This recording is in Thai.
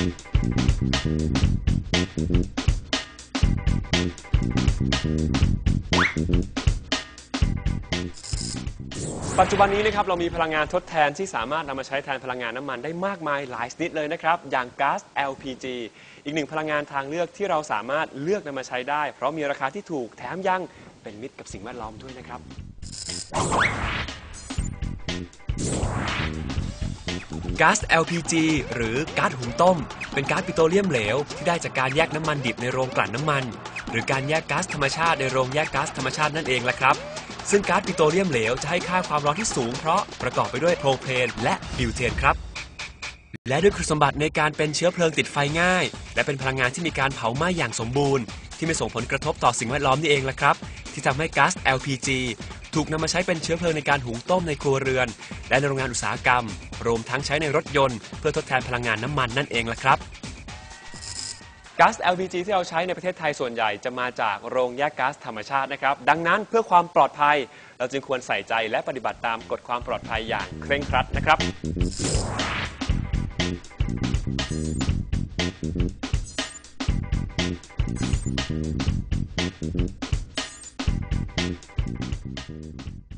ปัจจุบันนี้นะครับเรามีพลังงานทดแทนที่สามารถนำมาใช้แทนพลังงานน้ำมันได้มากมายหลายชนิดเลยนะครับอย่างก๊าซ LPG อีกหนึ่งพลังงานทางเลือกที่เราสามารถเลือกนำมาใช้ได้เพราะมีราคาที่ถูกแถมยังเป็นมิตรกับสิ่งแวดล้อมด้วยนะครับก๊าซ LPG หรือก๊าซหุงต้มเป็นก๊าซปิโตรเลียมเหลวที่ได้จากการแยกน้ำมันดิบในโรงกลั่นน้ำมันหรือการแยกก๊าซธรรมชาติในโรงแยกก๊าซธรรมชาตินั่นเองแหละครับซึ่งก๊าซปิโตรเลียมเหลวจะให้ค่าความร้อนที่สูงเพราะประกอบไปด้วยโพรเพนและบิวเทนครับและด้วยคุณสมบัติในการเป็นเชื้อเพลิงติดไฟง่ายและเป็นพลังงานที่มีการเผาไหม้อย่างสมบูรณ์ที่ไม่ส่งผลกระทบต่อสิ่งแวดล้อมนี่เองแหละครับที่ทำให้ก๊าซ LPG ถูกนำมาใช้เป็นเชื้อเพลิงในการหุงต้มในครัวเรือนและในโรงงานอุตสาหกรรมรวมทั้งใช้ในรถยนต์เพื่อทดแทนพลังงานน้ำมันนั่นเองแหละครับก๊าซ LPG ที่เราใช้ในประเทศไทยส่วนใหญ่จะมาจากโรงแยกก๊าซธรรมชาตินะครับดังนั้นเพื่อความปลอดภัยเราจึงควรใส่ใจและปฏิบัติตามกฎความปลอดภัยอย่างเคร่งครัดนะครับ